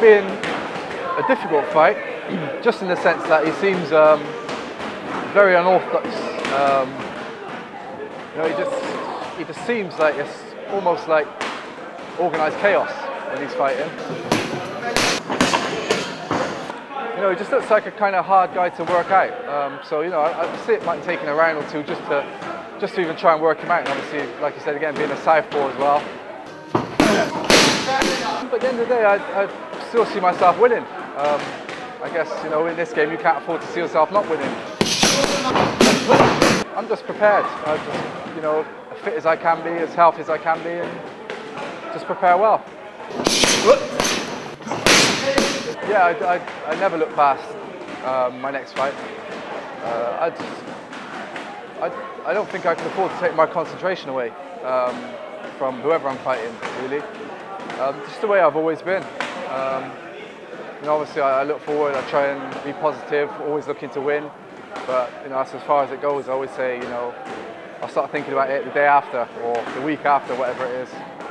being a difficult fight, just in the sense that he seems very unorthodox. You know, he just seems like it's almost like organised chaos when he's fighting. You know, he just looks like a kind of hard guy to work out. So you know, I see it might take a round or two just to even try and work him out. And obviously, like you said again, being a southpaw as well. But at the end of the day, I still see myself winning. I guess, you know, in this game you can't afford to see yourself not winning. I'm just prepared. I'm just, you know, as fit as I can be, as healthy as I can be, and just prepare well. Yeah, I never look past my next fight. I don't think I can afford to take my concentration away from whoever I'm fighting, really. Just the way I've always been. You know, obviously I look forward, I try and be positive, always looking to win. But you know, that's as far as it goes. I always say, you know, I'll start thinking about it the day after or the week after, whatever it is.